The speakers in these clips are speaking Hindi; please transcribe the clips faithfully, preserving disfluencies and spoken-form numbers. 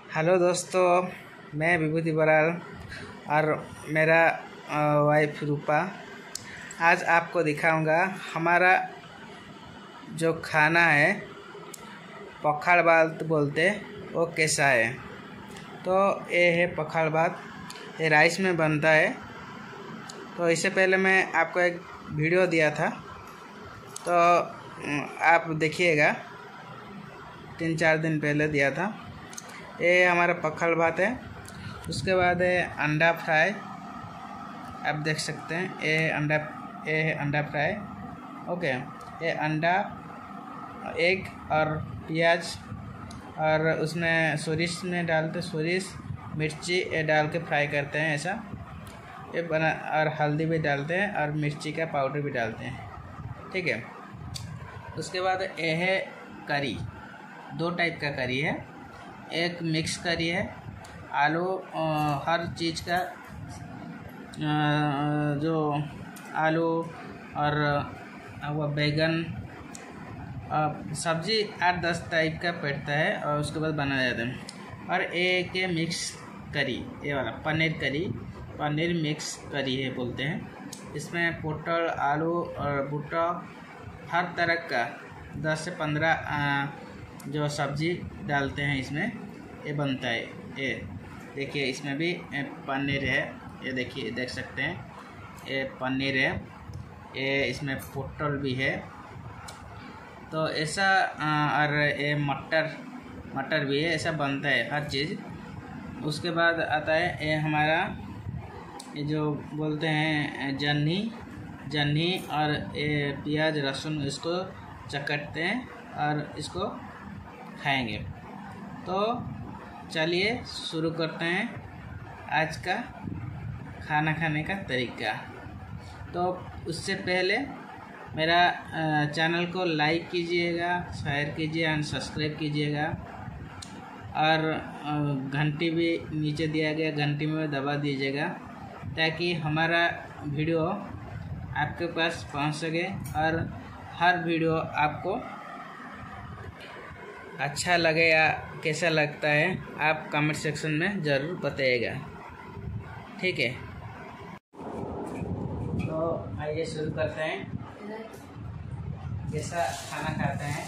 हेलो दोस्तों, मैं विभूति बराल और मेरा वाइफ रूपा आज आपको दिखाऊंगा हमारा जो खाना है पखाड़ भात बोलते वो कैसा है। तो ये है पखाड़ भात, ये राइस में बनता है। तो इससे पहले मैं आपको एक वीडियो दिया था, तो आप देखिएगा, तीन चार दिन पहले दिया था। ये हमारा पखाड़ भात है। उसके बाद है अंडा फ्राई, आप देख सकते हैं। ये अंडा ये है अंडा फ्राई। ओके, ये अंडा, एग और प्याज और उसमें सोरिस में डालते, सोरिस मिर्ची ये डाल के फ्राई करते हैं ऐसा। ये बना और हल्दी भी डालते हैं और मिर्ची का पाउडर भी डालते हैं, ठीक है। उसके बाद ये है करी, दो टाइप का करी है। एक मिक्स करी है, आलू हर चीज़ का जो आलू और वो बैगन सब्जी आठ दस टाइप का पड़ता है और उसके बाद बनाया जाता है। और एक है मिक्स करी, ये वाला पनीर करी, पनीर मिक्स करी है बोलते हैं। इसमें पोटल, आलू और भुट्टा हर तरह का दस से पंद्रह जो सब्जी डालते हैं इसमें, ये बनता है। ये देखिए, इसमें भी पनीर है, ये देखिए, देख सकते हैं, ये पनीर है, ये इसमें पोटल भी है। तो ऐसा और ये मटर मटर भी है, ऐसा बनता है हर चीज़। उसके बाद आता है ये हमारा ये जो बोलते हैं जन्नी जन्नी और ये प्याज लहसुन, इसको चकटते हैं और इसको खाएंगे। तो चलिए शुरू करते हैं आज का खाना खाने का तरीका। तो उससे पहले मेरा चैनल को लाइक कीजिएगा, शेयर कीजिए और सब्सक्राइब कीजिएगा। और घंटी भी नीचे दिया गया, घंटी में दबा दीजिएगा ताकि हमारा वीडियो आपके पास पहुंच सके। और हर वीडियो आपको अच्छा लगे या कैसा लगता है आप कमेंट सेक्शन में ज़रूर बताइएगा, ठीक है। तो आइए शुरू करते हैं, कैसा खाना खाते हैं।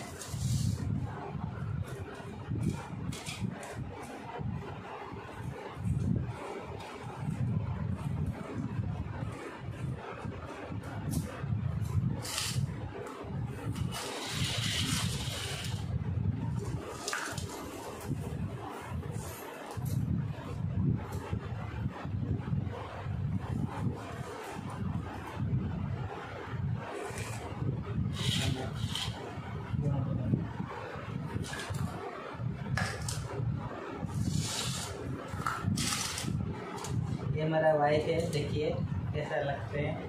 ये हमारा वाइफ है, देखिए कैसा लगते हैं।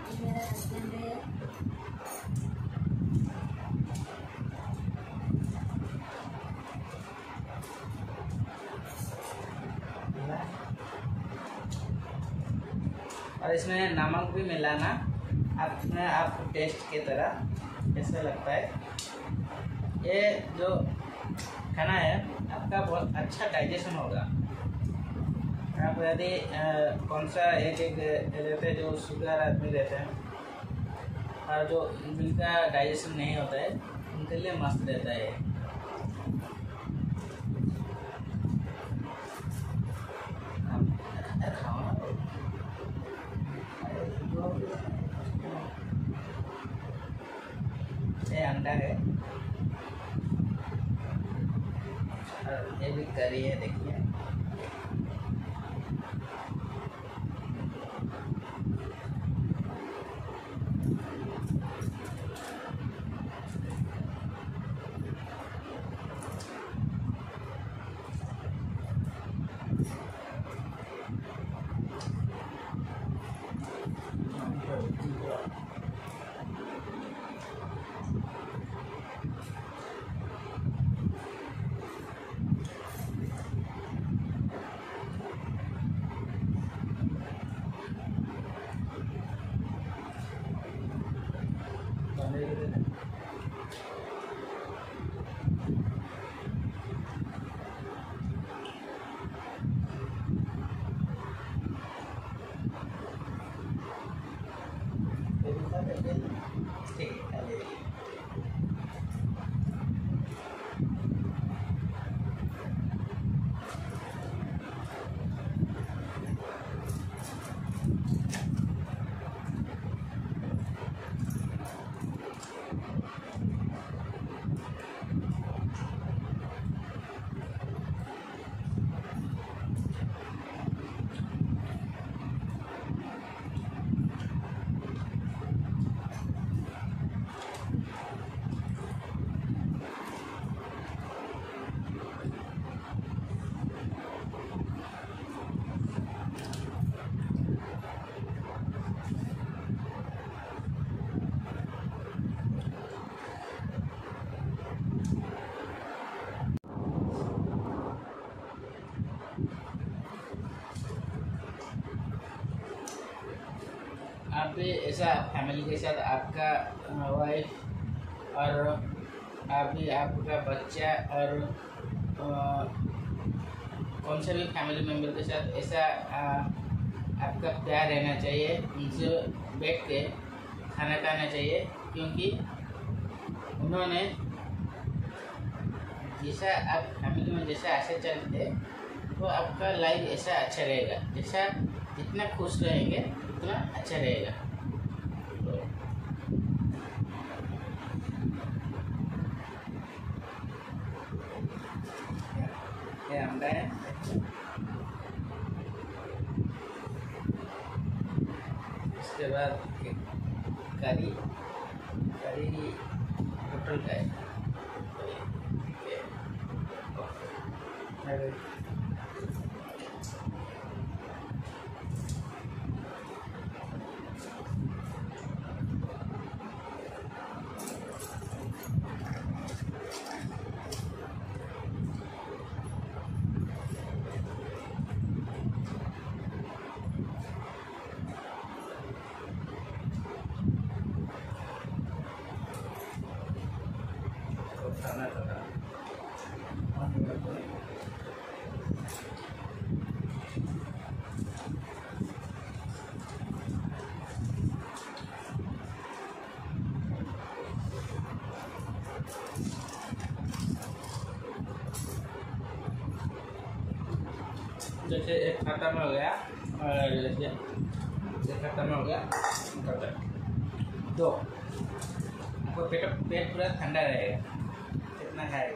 और इसमें नमक भी मिलाना अपने आप टेस्ट की तरह, कैसा लगता है। ये जो खाना है आपका बहुत अच्छा डाइजेशन होगा। आप यदि कौन सा एक एक रहते हैं जो शुगर आदमी रहते हैं और जो जिनका डाइजेशन नहीं होता है, उनके लिए मस्त रहता है। ये अंडा है और ये भी करी है, देखिए। ठीक है, खा लीजिए। आप भी ऐसा फैमिली के साथ आपका वाइफ और आप भी आपका बच्चा और आ, कौन से भी फैमिली मेम्बर के साथ ऐसा आ, आपका प्यार रहना चाहिए, उनसे बैठ के खाना खाना चाहिए, क्योंकि उन्होंने जैसा आप फैमिली में जैसा ऐसे चलते तो आपका लाइफ ऐसा अच्छा रहेगा। जैसा जितना खुश रहेंगे उतना अच्छा रहेगा। तो ये अंडा है, इसके बाद करी करी होटल का है। खाना खाना जैसे एक खत्म हो गया और जैसे एक खत्म हो गया दो, आपको पेट पेट पूरा ठंडा रहेगा, कितना खाएगा।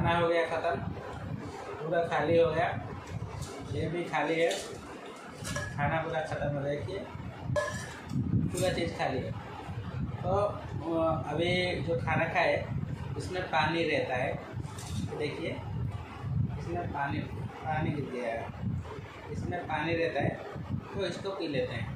खाना हो गया ख़त्म, पूरा खाली हो गया, ये भी खाली है, खाना पूरा ख़त्म हो गया कि पूरा चीज़ खाली है। तो अभी जो खाना खाए इसमें पानी रहता है, देखिए इसमें पानी पानी गिर गया है, इसमें पानी रहता है, तो इसको पी लेते हैं।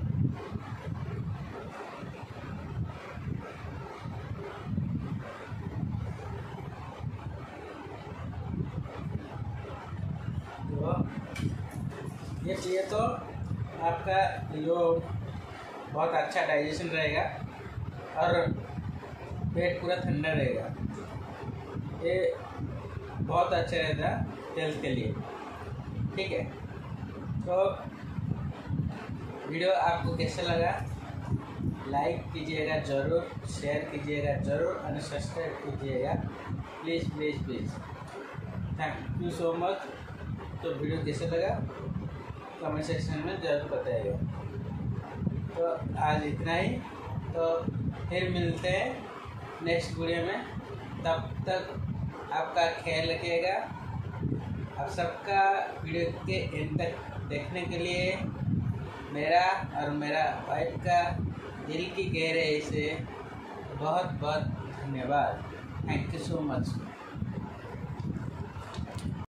तो ये पिए तो आपका जो बहुत अच्छा डाइजेशन रहेगा और पेट पूरा ठंडा रहेगा। ये बहुत अच्छा रहता है हेल्थ के लिए, ठीक है। तो वीडियो आपको कैसा लगा लाइक कीजिएगा ज़रूर, शेयर कीजिएगा ज़रूर और सब्सक्राइब कीजिएगा please please please. Thank you so much. तो वीडियो कैसा लगा कमेंट सेक्शन में ज़रूर बताइएगा। तो आज इतना ही, तो फिर मिलते हैं नेक्स्ट वीडियो में। तब तक आपका ख्याल रखिएगा। आप सबका वीडियो के एंड तक देखने के लिए मेरा और मेरा वाइफ का दिल की गहराई से बहुत बहुत धन्यवाद। Thank you so much.